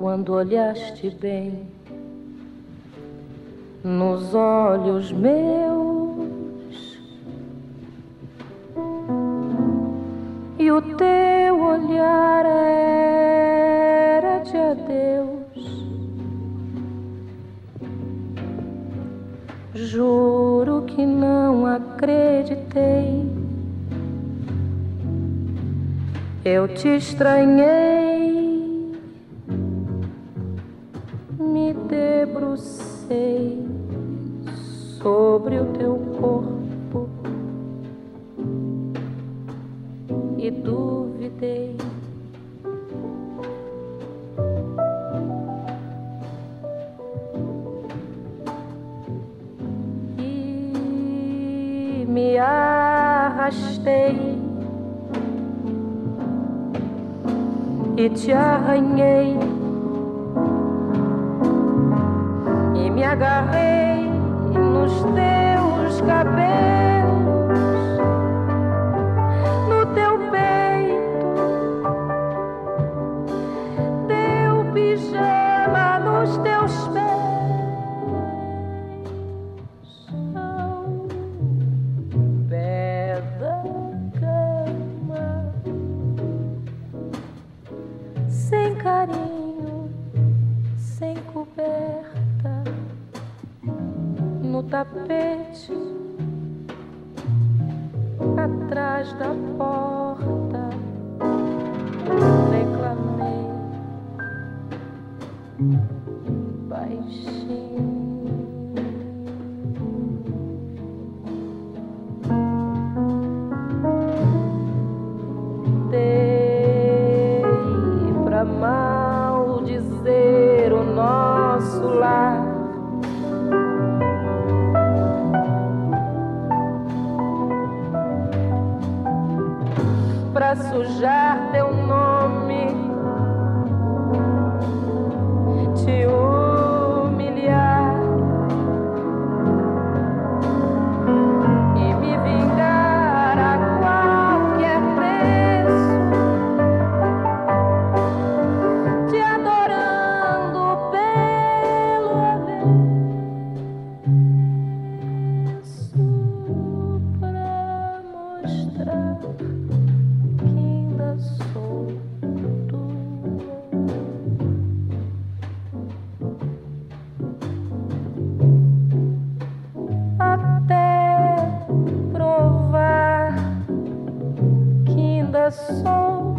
quando olhaste bem nos olhos meus, e o teu olhar era de adeus. Juro que não acreditei, eu te estranhei, me debrucei sobre o teu corpo e duvidei. E me arrastei e te arranhei e me agarrei nos teus cabelos, no teu peito, teu pijama nos teus pés, ao pé da cama, sem carinho, sem coberta, no tapete, atrás da porta, reclamei baixinho. Dei pra maldizer o nosso lar, pra sujar teu nome, te humilhar e me vingar a qualquer preço, te adorando pelo avesso, pra mostrar que ainda sou tua. Até provar que ainda sou